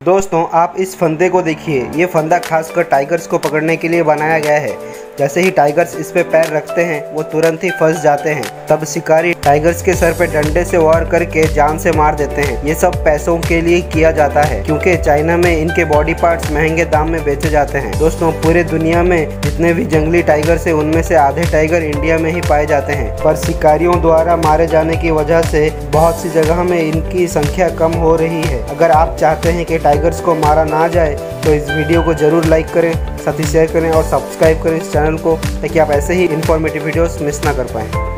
दोस्तों आप इस फंदे को देखिए। ये फंदा खासकर टाइगर्स को पकड़ने के लिए बनाया गया है। जैसे ही टाइगर्स इस पे पैर रखते हैं वो तुरंत ही फंस जाते हैं। तब शिकारी टाइगर्स के सर पे डंडे से वार करके जान से मार देते हैं। ये सब पैसों के लिए किया जाता है क्योंकि चाइना में इनके बॉडी पार्ट्स महंगे दाम में बेचे जाते हैं। दोस्तों पूरे दुनिया में जितने भी जंगली टाइगर्स है उनमें से आधे टाइगर इंडिया में ही पाए जाते हैं, पर शिकारियों द्वारा मारे जाने की वजह से बहुत सी जगह में इनकी संख्या कम हो रही है। अगर आप चाहते हैं कि टाइगर्स को मारा ना जाए तो इस वीडियो को जरूर लाइक करें, साथ ही शेयर करें और सब्सक्राइब करें इस चैनल को, ताकि आप ऐसे ही इन्फॉर्मेटिव वीडियोस मिस ना कर पाएँ।